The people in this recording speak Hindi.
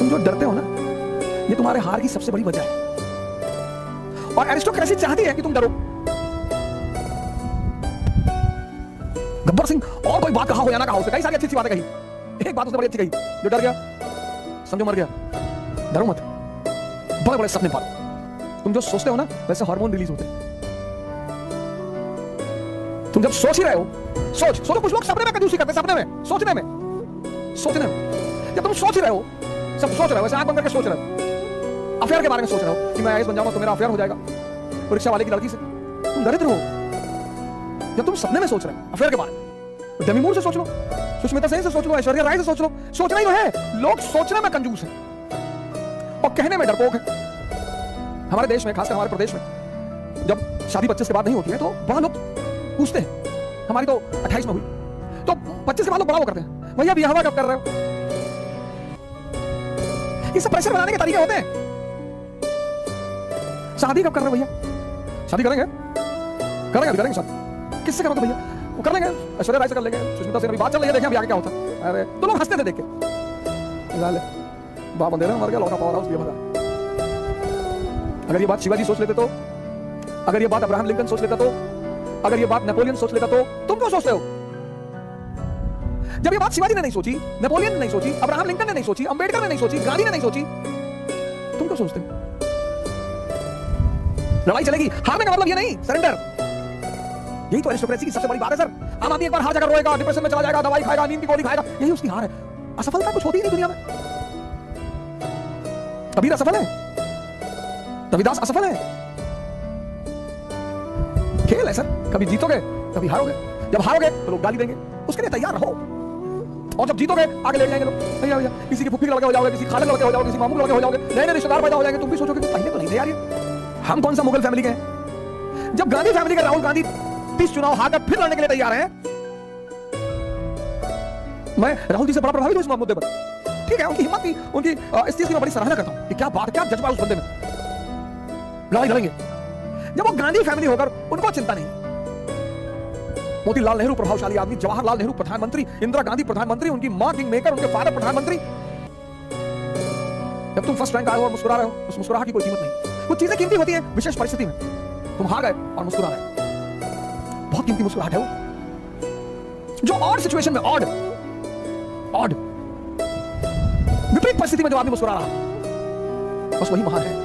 तुम जो डरते हो ना, ये तुम्हारे हार की सबसे बड़ी वजह है। और एरिस्टोक्रेसी चाहती है कि तुम डरो। गब्बर सिंह और कोई बात कहा हो या ना कहा हो, कई सारी अच्छी अच्छी बातें कही, एक बात उसने बड़ी अच्छी कही, जो डर गया समझो मर गया। डरो मत, बड़े बड़े सपने पालो। तुम जो सोचते हो ना, वैसे हार्मोन रिलीज होते हैं। तुम जब सोच ही रहे हो, सोचो कुछ लोग सपने में कंजूसी करते हैं, सपने में, सोचने में। जब तुम सोच ही रहे हो, सब सोच रहे हो, वैसे आंख बंद करके सोच रहे हो, अफेयर के बारे में सोच रहे हो कि मैं आईएएस बन जाऊंगा तो मेरा अफेयर हो जाएगा रिक्शा वाले की लड़की से, तुम दरिद्र हो। जब तुम सपने में सोच रहे हो अफेयर के बारे में, डेमी मूर से सोच लो, सुष्मिता सेन से सोच लो, ऐश्वर्या राय से सोच लो, सोचना ही तो है। लोग सोचने में कंजूस है और कहने में डरपोक है। हमारे देश में, खासकर हमारे प्रदेश में, जब शादी 25 के बाद नहीं होती है तो बड़ा लोग पूछते हैं, हमारी तो 28 में हुई, तो 25 के बाद लोग बड़ा वो करते हैं, भैया ब्याह कब कर रहे हो? ये सब प्रेशर बनाने के तरीके होते हैं। शादी कब कर रहे हो भैया? शादी करेंगे शादी। किससे करोगे भैया? वो कर लेंगे, ऐश्वर्या राय से कर लेंगे, सुष्मिता सेन, अभी बात चल रही है, देखें अभी आगे क्या होता है। अरे तो लोग हंसते थे देख के, बाप अंधेरे में मर गया, लौटा पावर हाउस दिया मजा। अगर ये बात शिवाजी सोच लेते तो, अगर ये बात अब्राहम लिंकन सोच लेता तो, अगर ये बात नेपोलियन सोच लेता तो तुम क्यों सोचते हो? जब ये बात शिवाजी ने नहीं सोची, नेपोलियन ने नहीं सोची, अब्राहम लिंकन ने नहीं सोची, अंबेडकर ने नहीं सोची, गांधी ने नहीं सोची, तुम क्यों सोचते हो? लड़ाई चलेगी, हारने का मतलब ये नहीं सरेंडर। यही तो एरिस्टोक्रेसी की सबसे बड़ी बात है सर। आम आदमी एक बार हार जाकर रोएगा, डिप्रेशन में चला जाएगा, दवाई खाएगा, नींद की गोली खाएगा, यही उसकी हार है। असफलता कुछ होती ही नहीं दुनिया में। कबीर असफल है, रविदास असफल है। खेल है सर, कभी जीतोगे कभी हारोगे। जब हारोगे तो लोग गाली देंगे, उसके लिए तैयार रहो। और जब जीतोगे आगे ले जाएंगे लोग, भैया भैया किसी की फुफ्फी लड़के हो जाओगे, किसी खाले लड़के हो जाओगे, किसी मामू लड़के हो जाओगे, नए नए रिश्तेदार पैदा हो जाएंगे, तुम भी सोचोगे पहले तो नहीं थे यार ये। हम कौन सा मुगल फैमिली के हैं? जब गांधी फैमिली के राहुल गांधी 30 चुनाव हारकर फिर लड़ने के लिए तैयार हैं, मैं राहुल जी से बड़ा प्रभावित हूं इस मुद्दे पर। ठीक है, उनकी हिम्मत थी, उनकी इस चीज की मैं बड़ी सराहना करता हूं कि क्या बात, क्या जज्बा उस बंदे में। लड़ाई लड़ेंगे। जब वो गांधी फैमिली होकर उनको चिंता नहीं, मोतीलाल नेहरू प्रभावशाली आदमी, जवाहरलाल नेहरू प्रधानमंत्री, इंदिरा गांधी प्रधानमंत्री, उनकी मां किंग मेकर, उनके फादर प्रधानमंत्री। जब तुम फर्स्ट रैंक आए हो और मुस्कुरा रहे हो, उस मुस्कुराहट की कोई कीमत नहीं। कुछ चीजें कीमती होती हैं विशेष परिस्थिति में। तुम हार गए और मुस्कुरा रहे हो, बहुत कीमती मुस्कुराहट है वो। जो ऑड सिचुएशन में, ऑड विपरीत परिस्थिति में जो आदमी मुस्कुरा रहा, बस वही महान है।